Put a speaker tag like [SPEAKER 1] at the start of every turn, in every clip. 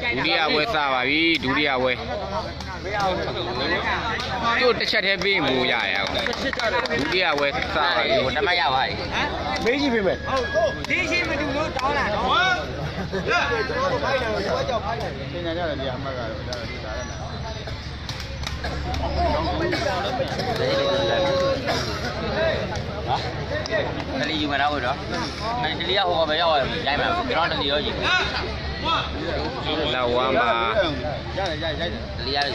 [SPEAKER 1] Duria we Sababi, Duria we. You the chat have been Muya. Duria we Sababi, what am I? Maybe we met. This is what you know. Cái gì mà đâu rồi đó, cái lý do không phải đâu, vậy mà cái đó là lý do gì? Lâu quá mà. Lý do gì?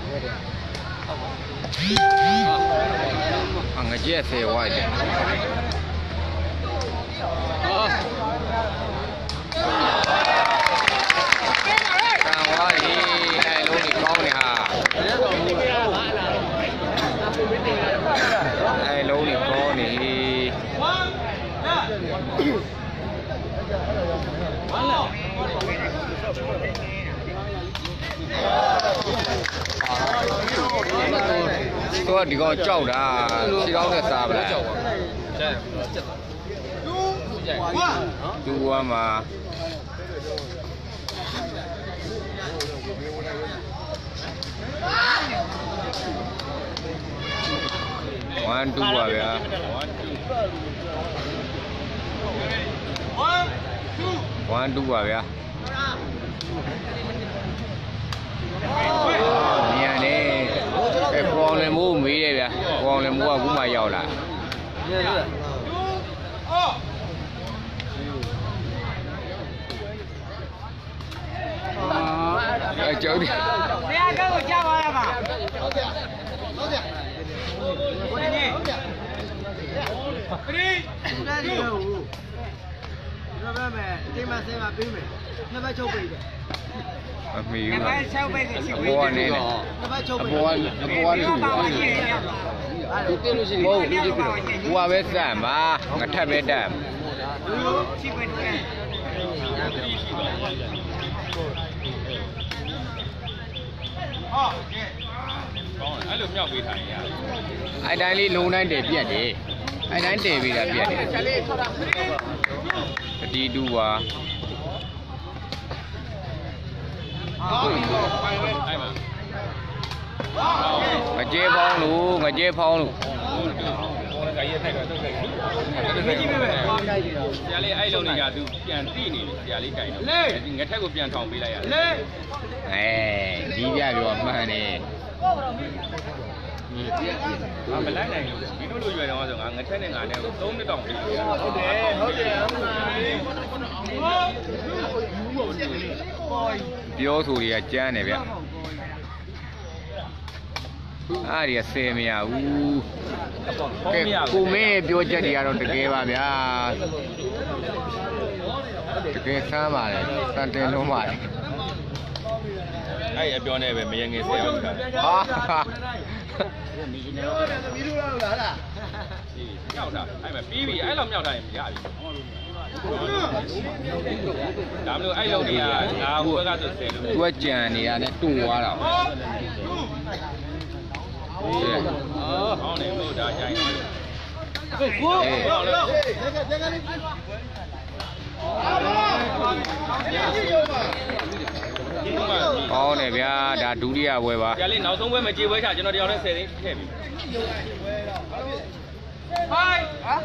[SPEAKER 1] Ăn cái gì thế vậy? Càng quá đi, này luôn đi con này hả? Này luôn đi con này. Tôi đi coi châu đã, chỉ có cái sao vậy? Chua mà. One two à kìa. One two à kìa. Nè nè, cái con này mua mỹ đây kìa, con này mua cũng mà giàu lại. Chở đi. Mì bò này bò bé giảm mà ngắt thép bé đạm ai đang đi lâu nay để biết đi ai đang để vì là biết đi đua ngài chế phong luôn ngài chế phong luôn giờ lấy ai lâu này giờ tôiပြန်đi nè giờ lấy cái nào ngài thấy cóပြန်thòng bị lại à đi ra rồi mà nè mình lấy này vì nó nuôi về đâu rồi ngài thấy này ngài này tốn cái đồng biểu thủ thì chán này vậy à thì xem nha cái cô mẹ biểu chất thì nó được cái ba vậy cái sao mà này sao tên nó mà ai biểu này về mấy người xem à nhau thật, ai mà bí ai làm nhau thật dạ làm được ai lâu đi à, nào vừa ra được xe được. Tôi chèn này à, nó tua rồi. Này mua đã chạy. Này bây đã đủ đi à vậy ba. Giờ lên nào xuống với mà chia với cả cho nó đeo lên xe đi. Hai,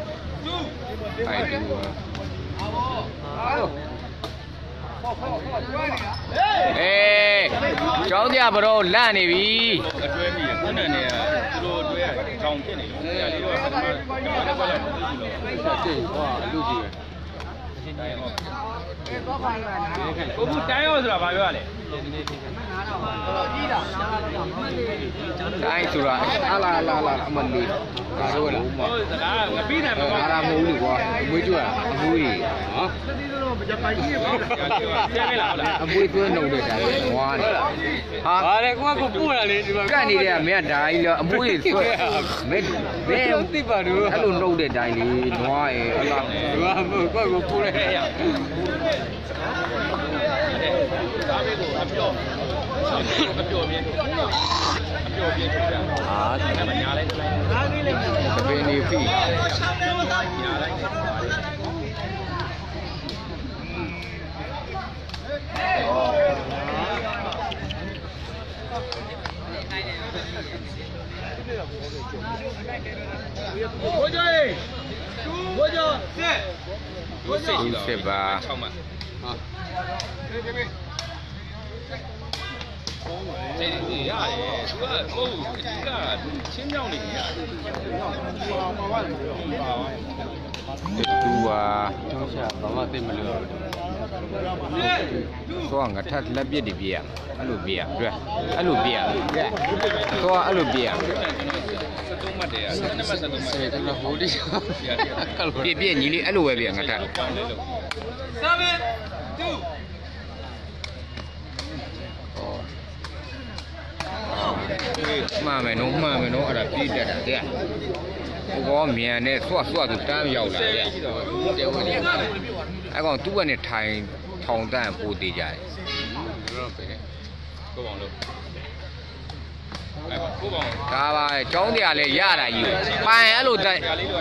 [SPEAKER 1] ê, cháu đi à bro, la này bi. Cô phụ trái rồi là bao nhiêu này? Anh sửa là mình đi rồi là ra mua được qua mới chưa mua gì hả mua tôi nấu được cái ngon hả đây cũng có là cái này là mẹ đại là mua gì tôi mẹ không tin vào được cái luôn nấu được đại này ngon là có phụ này benefit စစ်ပါ
[SPEAKER 2] 这呀，这个哦，这个青椒呢呀，
[SPEAKER 1] တူပါကျောင်းရှာဘာမှသိမလို့သွားငါထက်လက်ပြစ်တွေပြရအဲ့လိုပြရတွေ့အဲ့လိုပြရသွားအဲ့လိုပြရ
[SPEAKER 2] 73မှတ်တယ်72မှတ်73မှတ်တယ်ဟိုဒီ
[SPEAKER 1] ပြညီလေးအဲ့လိုပဲပြငါထက်မှန်မယ်နော်အဲ့ဒါပြည့်တက်တာတဲ့ဟိုကောမြန်နဲ့ဆွတ်သူတန်းရောက်လာတဲ့အဲ့ကောင်သူ့ကနေထိုင်ထောင်တန်းပို့သေးကြတယ်
[SPEAKER 2] ကိုပေါင်းလို့ကိုပေါင်း
[SPEAKER 1] ဒါပါကျောင်းတရားလည်းရတာကြီးပိုင်အဲ့လိုတက်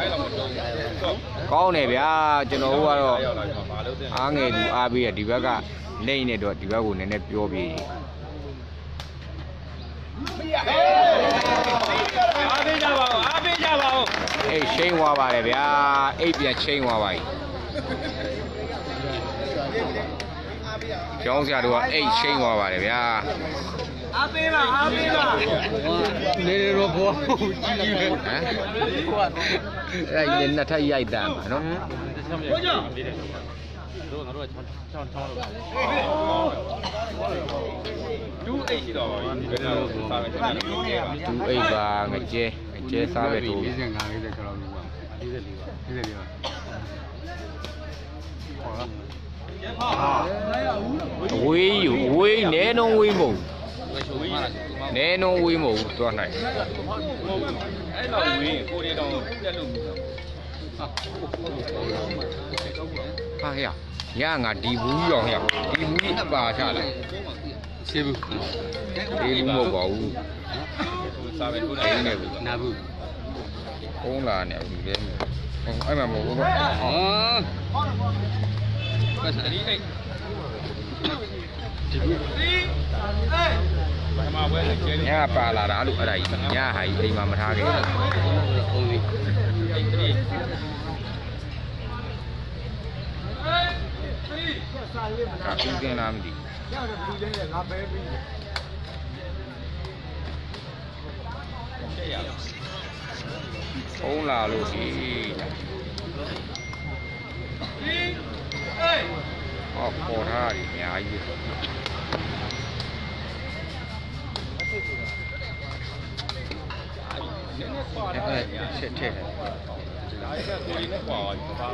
[SPEAKER 1] ကောင်းတယ်ဗျာကျွန်တော်တို့ကတော့အားငယ်သူအားပေးရဒီဘက်ကလိမ့်နေတော့ဒီဘက်ကိုနည်းနည်းပြောပြီး
[SPEAKER 2] အားပေးကြပါဦး
[SPEAKER 1] အေးချိန်သွားပါတယ်ဗျာအိပ်ပြန်ချိန်သွားပါပြီကျောင်းဆရာတို့ကအိပ်ချိန်သွားပါတယ်ဗျာ
[SPEAKER 2] အားပေးပါ
[SPEAKER 1] နေရောဘောကြည့်ဟမ်အဲ့ဒီနှစ်ထပ်ရိုက်တမ်းပါနော်
[SPEAKER 2] ဘိုးကျော်တို့ငါတို့ချောင်းလို့ဒူးအိတ်ရှိတော့ပါပြီဒီကတော့စားမယ်ကျွန်တော်တို့
[SPEAKER 1] ဒူးအိတ်ပါငကြဲစားပဲတို့
[SPEAKER 3] 45 46လောက်လို့ပါ44ပါ
[SPEAKER 1] ဝေးယူဝေးနဲနုံဝေးမဟုတ်နဲနုံဝေးမဟုတ်သွားနိုင်
[SPEAKER 2] အဲ့တော့ဝေးကိုရီတောင်ပြတ်လို့
[SPEAKER 1] ဟာရညငါဒီဘူးရောင်ရဒီဘူးကြီးအပါချလိုက်
[SPEAKER 3] ဆေးဘူး
[SPEAKER 1] ဒီဘူးမဟုတ်ပါဘူး
[SPEAKER 2] စားပဲထိုးနိုင်နေဘူး
[SPEAKER 3] နာဘူး
[SPEAKER 1] ဖုံးလာနေပြီလေအဲ့မှာမဟုတ်ဘူးဟော
[SPEAKER 2] ဘယ်စရီအိတ်
[SPEAKER 1] ညပါလာတာလို့အဲ့ဒါကြီးညဟာကြီးအိမ်မှာမထားခဲ့ဘူးဟုတ်ပြီဒါပြီးတင်လားမသိဖုံးလာလို့ဒီခေါ်ထားတယ်အများကြီးချက်ထည့်
[SPEAKER 2] တယ်ကိုရီနဲ့ကွာပါ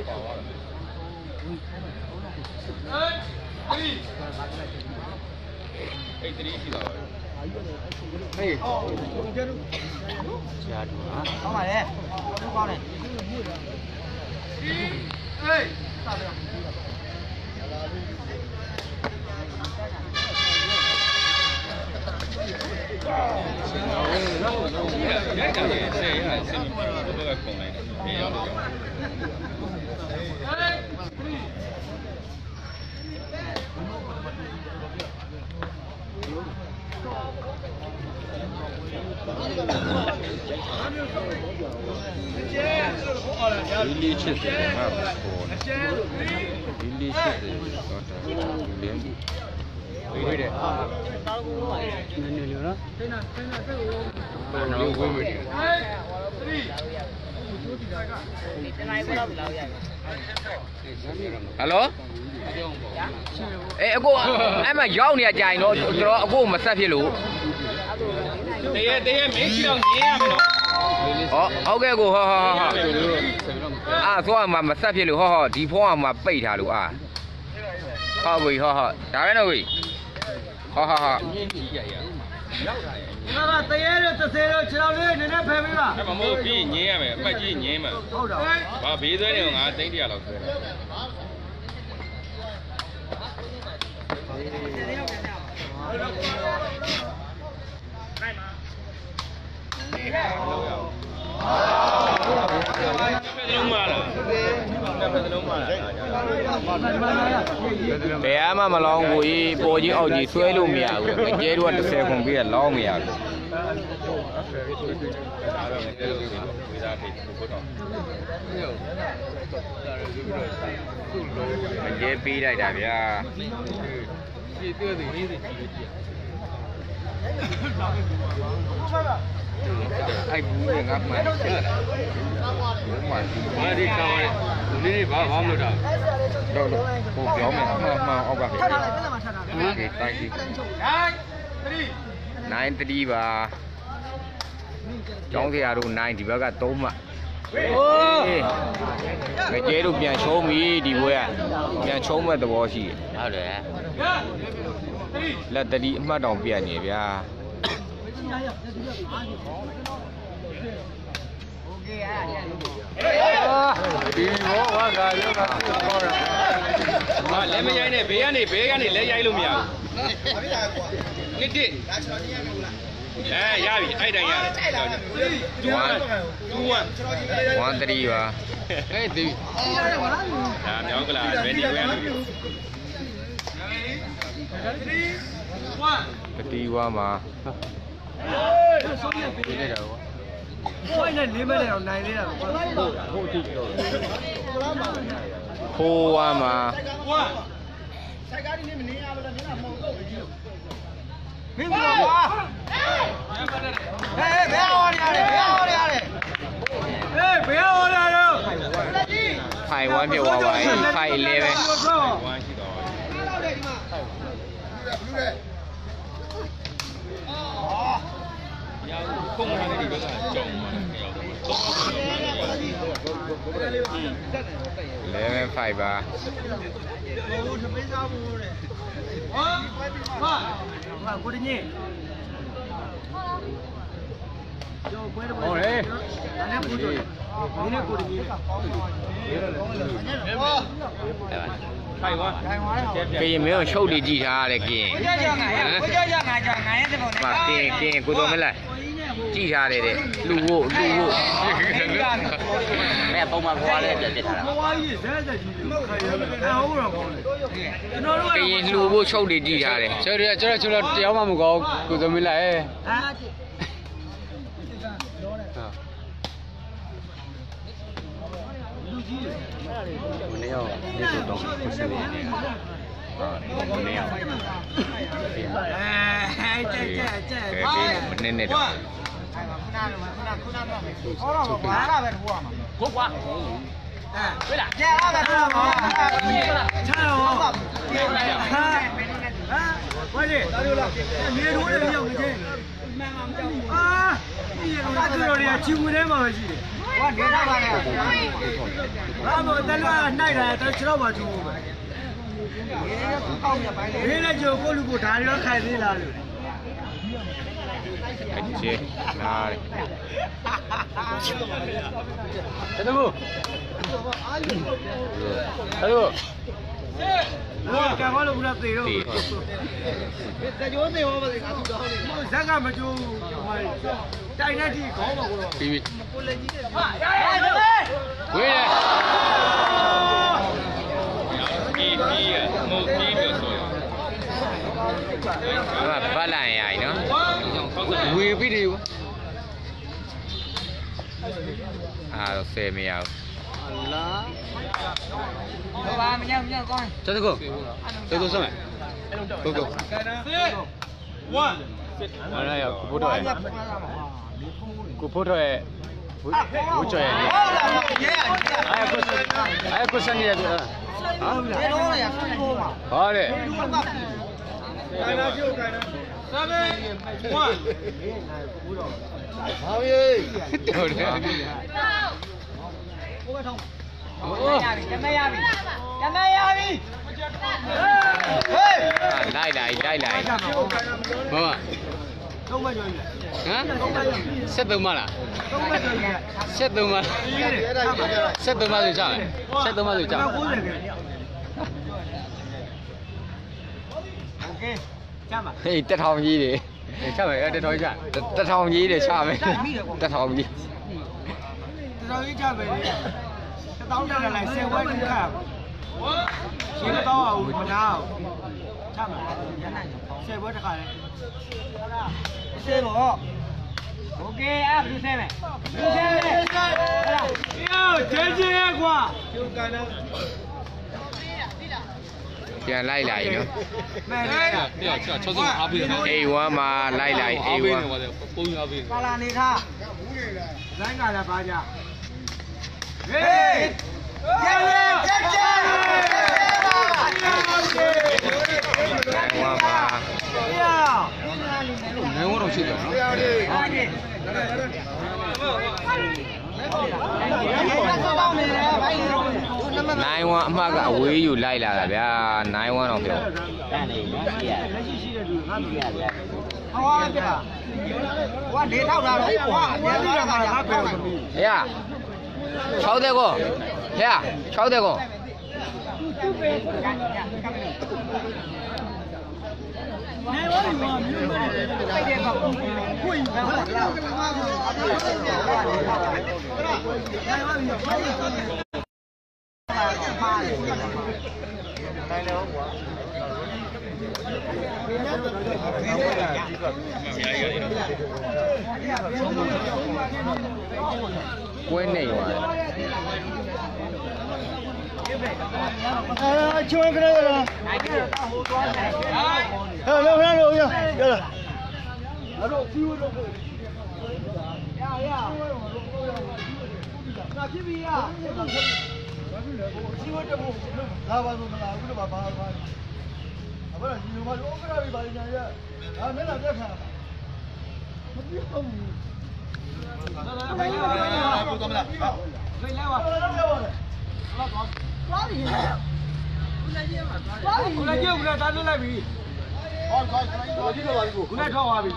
[SPEAKER 2] အိတ်3ရှိတော့
[SPEAKER 3] ဟေးရှာတူဟာကောင်းပါလေကောင်းတယ်ဟေးစားတယ်
[SPEAKER 1] Really cheap, really cheap. Wait it. Hello? အကိုအဲ့မှာရောက်နေကြရင်တော့ကျွန်တော်အကိုမဆက်ဖြစ်လို့
[SPEAKER 2] တရေမင်းရှိတော့ငင်းရမယ်နော်
[SPEAKER 1] ဟုတ်ကဲ့ကိုဟောသွားမှာမဆက်ဖြစ်လို့ဟောဒီဖုန်းကမှပိတ်ထားလို့ဟုတ်ပြီဒါပဲနော်ကိုဟော
[SPEAKER 3] ငါကတရေတို့30တို့6လောက်လေးနည်းနည်းဖယ်ပေးပါ
[SPEAKER 2] အဲ့မမို့ပြီးငင်းရမယ်အမှတ်ကြီးငင်းမှာ
[SPEAKER 3] ဟုတ်တာ
[SPEAKER 2] ဘာဘေးသွဲနေငါသိန်း100လောက်ဆွဲတယ်
[SPEAKER 1] ဘယ်မှမလောင်းဘူးပေါ်ကြီးအောက်ကြီးဆွဲလို့မရဘူးအကျဲတို့က30ခွန်ပြီးတော့လောင်းမရဘူးကျေးပေးလိုက်တာဗျာအဲ့ဘူးလေငါမှန်တယ်ဘာဒီကောင်လေးလေးဘာမလို့တာတော့ဟိုပြောမယ်မှန်အောက်ကပဲထထားလိုက်ပြန်လာထထားလိုက်ဒီတိုင်းကြီး9-3ပါကျောင်းဆရာတို့9ဒီဘက်က3မှငကျဲတို့ပြန်ချုံးပြီဒီဘွဲကပြန်ချုံးမဲ့သဘောရှိတယ်ဟုတ်တယ်လက်တတိအမှတ်တောင်ပြတ်နေဗျာဒီဘောကကရောကပြောတာဟာလက်မရိုင်းနဲ့ဘေးကနေလက်ရိုက်လို့မရဘူးနှစ်တစ်ရပြီအဲ့တိုင်ရတယ်1 3ပါဟဲ့ဒီဒါမြောင်းကလာဘယ်ဒီဝဲတတိဝါမှာဒီလိုက်တာကွာဝိုင်းနဲ့လေးမလဲအောင်နိုင်သေးတာဟုတ်ကြည့်တော့ဖိုးဝါမှာဆိုင်ကားဒီနေ့မနေရဘူးလားနေတာမဟုတ်တော့ဘူးမင်းတို့ကွာဟေးဘယ်ဟောရလဲဟေးဘယ်ဟောရတော့ဖိုင်1ပြသွားပါပြီဖိုင်11ပဲ1ရှိတော့ခုံးလာတဲ့ဒီဘက်ကကြောင်မှာ11-5ပါကိုတညင်းဟုတ်လေနားပူတော့ဒီနေ့ကိုတညင်းခိုင်ဝါကရင်မင်းကိုရှုပ်လေးကြည့်ထားရတယ်ကရင်ကိုကြောက်ငါကြောက်ငါရဲ့တဲ့ပုံနဲ့ကရင်ကိုတော်မလားကြည့်ထားတယ်တဲ့လူဖို့မဲပုံမှာခွာလဲပြစ်ထားတာခွာကြီးဇက်ဇက်ကြီးခိုင်ရဟုတ်တော့ကောင်းတယ်ကျွန်တော်တို့ကရင်လူဖို့ချုပ်လေးကြည့်ထားတယ်ကျွန်တော်တရားမှမကောင်းကိုတော်မလားဟဲ့မနေ့ကနေတော့ကိုစီနေနေတာမနေ့ကမနေ့နဲ့တော့ခုနဟောတော့ဘာလာပဲထိုးရမှာဟုတ်ကွာတွေ့လားကျန်လာပဲထိုးရမှာချာတော့ဟာဝါလေတော်လားမြေထိုးတယ်ရောက်နေချင်းအာဒီရောသူတို့တွေကချီဝင်ထဲမှာပဲရှိတယ်ဟောနေတာပါလေဘာမို့တလွားနှိုက်တာတော့ခြေတော့ပါထိုးပဲဘေးနဲ့ကြိုကိုလူကိုဓာရီရောခိုင်သေးလားလို့ချေလာတယ်တတူဘောကဘာလို့ဘူးသေးတော့တကြိုးသေးဟောပါလေငါသူတော့ဇက်ကမကြိုးတိုင်နဲ့ဒီခေါင်းပါကတော့ပြီးပြီကိုလက်ကြီးနဲ့ဝေးတယ်မုတ်ကြီးပြောဆိုဘာလာရည်နော်ဝေပြီးတယ်အားတော့ဆယ်မရဘူးလာဘာမညံ့ကောင်းကျတော့ကိုစမ်းကို1အားရဘုတော်ရဲ့ကိုဖို့တော်ရဲ့ဝချေရဲ့အဲ့ကိုစနေရဟာဘယ်လိုလဲဆွေးဖို့မှာဟာလေကိုင်နာကျုပ်ကိုင်နာ7 1ဟာယေတော်တယ်ကိုကထောင်းရပြီရပြီဟေးလိုက်ဘာမသုံးမကျော်ကြီးဟမ်73မလား73မ73မဆိုကြမယ်73မဆိုကြမယ်โอเคချမ်းပါဟေးတက်ထောင်ကြီးတွေချမယ်တက်ထောင်ကြီးတက်ထောင်ကြီးတွေချမယ်တက်ထောင်ကြီးချမယ်တောင်းကြတယ်လိုက်ဆယ်ဝဲတူခါရှင်းတော့အောင်မနာအောင်ချမှာဆယ်ဝဲတစ်ခါလဲဆယ်ပေါ့
[SPEAKER 3] OK 啊，不是咩？不是咩？哟，真是瓜。
[SPEAKER 1] ပြန်လိုက်လာပြီနော်
[SPEAKER 3] 咩嚟啊？
[SPEAKER 2] တယောက်60အားပေးတယ်
[SPEAKER 1] A1 မှာလိုက်လာ
[SPEAKER 2] အားပေး
[SPEAKER 1] A1
[SPEAKER 2] နေပါတယ်ပုံအားပေးတယ်
[SPEAKER 3] ပါလာနေခါဇိုင်းကလည်းပါကြဟေးကျဲကျဲကျဲ
[SPEAKER 1] A1 မှာ
[SPEAKER 2] နေဝတော့ရှိတယ်နော်
[SPEAKER 1] 9-1အမှတ်ကအဝေးယူလိုက်လာတာဗျာ9-1တော့ပြော
[SPEAKER 3] ဟောပြပါဟိုကနေထောက်တာတော့ဟောအများကြီးတော့မှာငါပြောတယ်
[SPEAKER 1] ဟဲ့60ကိုဟဲ့60ကို
[SPEAKER 3] နေဝါဒီမှာမြို့မှာတိုက်တယ်ပေါ့ကိုယ်ဘာလဲနိုင်ဝါဒီ
[SPEAKER 1] ကွင်းနေသွားတယ်
[SPEAKER 3] ချွေးကြရလားဟဲ့လောဟဲ့လောရရလားအဲ့တော့စီဝလို့ရရနာဖြစ်ပြီရစီဝတဘူးလာပါလို့မလားအခုတော့ဘာဘာဘာအဘရဒီလိုမှလောကရာပြီပါညာရဟာမင်းလာပြတ်ခါမပြောဘူးဘယ်လိုလဲကိုတော့မလားဘယ်လဲဝါသွားပြီခုနကခုနတားလွတ်လိုက်ပြီဟောခေါ်ခေါ်ဒီလိုပါပြီခုနထောက်သွားပြီ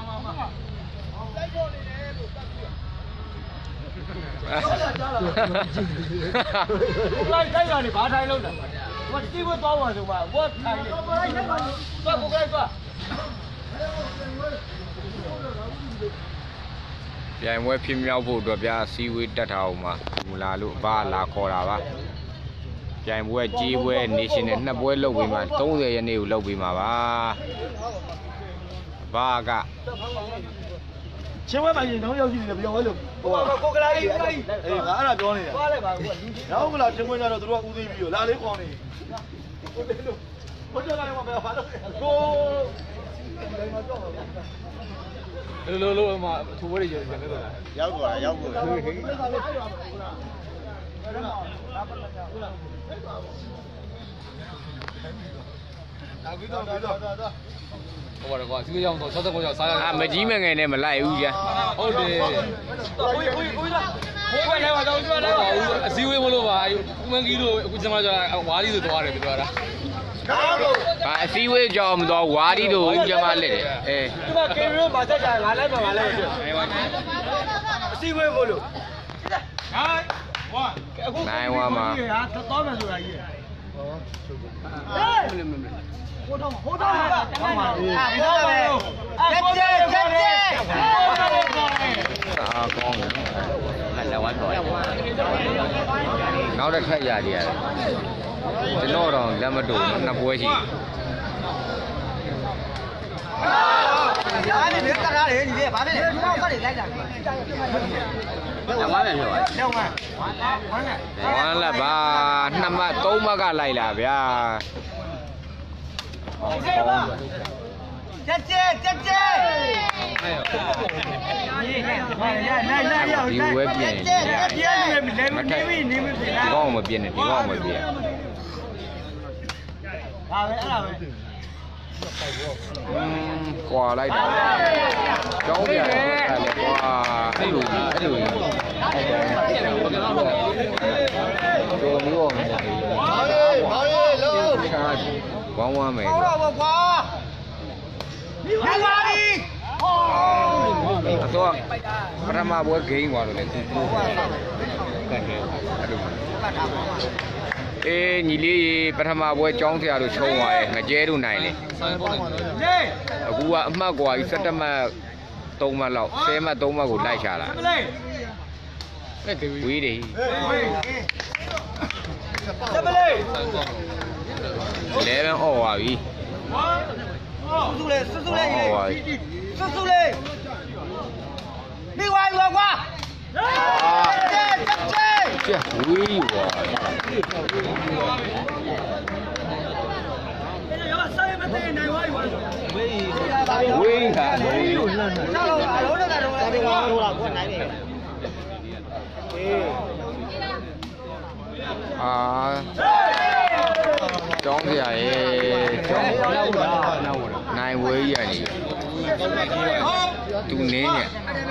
[SPEAKER 3] လိုက်တိုက်ရနေဘာထိုင်လို့လဲဟိုတိဘသွားပါဆိုပါဝတ်ထိုင်နေသွားကိုကြိုက်သွား
[SPEAKER 1] ပြိုင်ပွဲဖြစ်မြောက်ဖို့အတွက်ဗျာစီဝေးတက်ထားအောင်မှာမူလာလို့ဘာလာခေါ်တာပါပြိုင်ပွဲကြီးပွဲ national နှစ်ပွဲလုပ်ပြီးမှ30ရက်နေ့ကိုလုပ်ပြီးမှာပါဘာက
[SPEAKER 3] ချင်းဝဲမှာရင်တော့ရောက်ရှိနေတယ်ပြောလို့ဟိုကိုကလာကြီးအေးငါအဲ့ဒါပြောနေတာသွားလိုက်ပါကွာနောက်မလားချင်းဝဲကြတော့သူတို့ကဦးသိပြီးတော့လာလေးခေါင်းနေဘုရားကလည်းမပြောပါတော့ကိုလိုမှာသူဝဲရည်ရတယ်လို့ရောက်သွားရောက်သွား
[SPEAKER 2] ဟိုပါကွာစီးရအောင်တော့60ကိုရောက်စားရ
[SPEAKER 1] မကြီးမငယ်နဲ့မလိုက်ဘူးကြာ
[SPEAKER 2] ဟုတ်တယ်
[SPEAKER 3] ကိုလာဘိုးကလည်းတော့ကျွတ်တယ်
[SPEAKER 2] အစည်းအဝေးမလို့ပါဦးမန်ကြီးတို့အခုကျွန်တော်ကဝါးလေးဆိုသွားတယ်ပြောတာ
[SPEAKER 1] အစည်းဝေးကြောင်မတော်ဝါဒီတို့ကျမလက်တယ်အဲ
[SPEAKER 3] ဒီမှာကေရိုးမှာတက်ကြငါလိုက်ပါငါလိုက်ပြအစီဝဲမို့လို့
[SPEAKER 1] နိုင်ဝါမှာ
[SPEAKER 3] ဟာတော့မယ်ဆိုတာကြီးဟိုတော့ဟိုတော့ဟောမှာဒီတော့ပဲကျက်အာ
[SPEAKER 1] ကောင်းတယ်လက်ဝါးတော်နောက်တစ်ခက်ရကြရတယ်ကျွန်တော်တော့လက်မတူနှစ်ပွဲရှိ
[SPEAKER 3] အားနေကထားတယ်ဒီလေဘာဖြစ်လဲတော့ဖတ်လိုက်တာ
[SPEAKER 1] လက်ဝါးပြန်ပြောပါ
[SPEAKER 3] လက်ဝါး
[SPEAKER 1] ဝမ်းလက်ပါ2မှတ်3မှတ်ကလိုက်လာဗျာ
[SPEAKER 3] ကျက်
[SPEAKER 1] ဒီဝဲပြင်ဒီကောင်မပြင်နဲ့ဒီကောင်မပြင်
[SPEAKER 3] ဒါပဲအဲ့ဒါပဲ
[SPEAKER 1] ကွာလိုက်တာကျောင်းပြန်တယ်ကွာအဲ့လိုတော်မျိုးအောင်မယ်ဝမ်းဝမ်းမယ်
[SPEAKER 3] ဟောတော့ကွာနေပါပြီ
[SPEAKER 1] အတော့ပထမပွဲဂိမ်းกว่าလို့လေကန်တယ်အဲ့လိုအေးညီလေးပထမပွဲကျောင်းဆရာတို့ချုံးသွားရဲ့ငကြဲတို့နိုင်လေအခုကအမှတ်กว่าကြီး17မှတ်3မှတ်လောက်10မှတ်3မှတ်ကိုလိုက်ချလာဝေးတယ်11အော်ပါပြီ
[SPEAKER 3] စွစုလေး你玩一玩瓜。
[SPEAKER 1] 这威哇！威啊！啊！裝嘅係နိုင်ဝေးရတယ်တူနေเนี่ย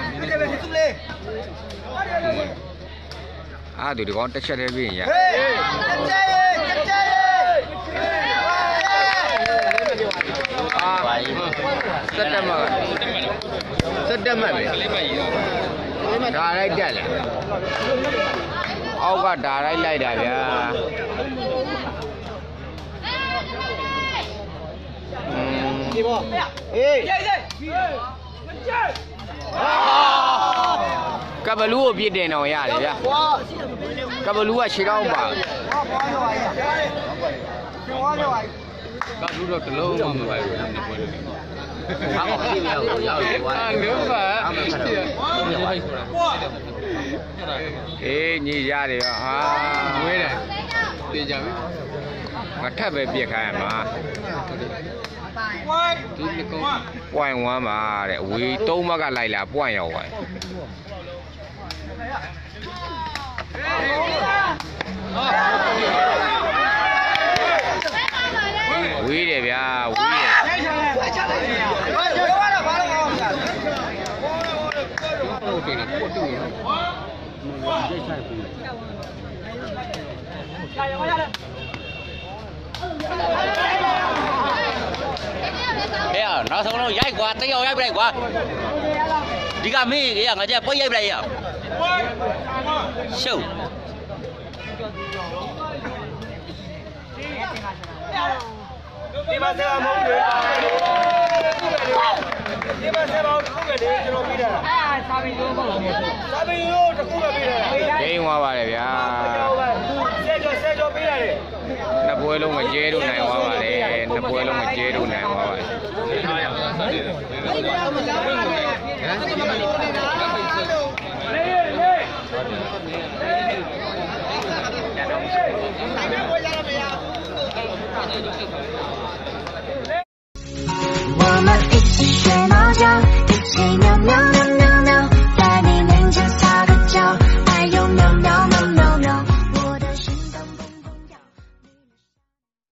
[SPEAKER 1] အားသူဒီကောင်တစ်ချက်တည်းပြင်ရစက်တက်မှတ်ပဲဒါလိုက်တက်လေအောက်ကဒါလိုက်တာဗျာ
[SPEAKER 3] ဒီဘောအေး
[SPEAKER 1] ကဘလူးကိုပြစ်တင်တော့ရတယ်ဗျာကဘလူးကခြေထောက်ပါကဘလူးတော့တလုံးမှမပိုက်ဘူးနည်းပွဲတယ်အားမဖြစ်မြောက်ရောက်ရွာလုံးပါအေးညီရတယ်ဟာဝဲတယ်ပြေကြပြီငါထပ်ပဲပြစ်ခိုင်းရမှာဒီလကောပွိုင်1ပါတဲ့ဝေး3ဘက်ကလိုက်လာပွိုင်ရောက်သွားဝေးတယ်ဗျာဝေးတယ်ဟုတ်တယ်ကိုတူရနောက်ဆုံးတော့ရိုက်ကွာတယောက်ရိုက်ပြလိုက်ကွာဒီကမင်းကြီးကငါကျပွက်ရိုက်ပြလိုက်ရရှုပ်
[SPEAKER 3] ဒီမှာဆက်အောင်မဟုတ်ဘူးဒီမှာဆက်အောင်တစ်ခုပဲလေကျွန်တော်ပြီးတာစာပင်ရိုးပေါ့စာပင်ရိုးတစ်ခုပဲပြီးတာ
[SPEAKER 1] ဂိမ်းသွားပါတယ်ဗျာ
[SPEAKER 3] ဆက်ကြောပြီးရတယ်
[SPEAKER 1] နှစ်ပွဲလုံးမကျဲတို့နိုင်သွားပါတယ်နှစ်ပွဲလုံးမကျဲတို့နိုင်သွားပါတယ်
[SPEAKER 4] 我们一起学。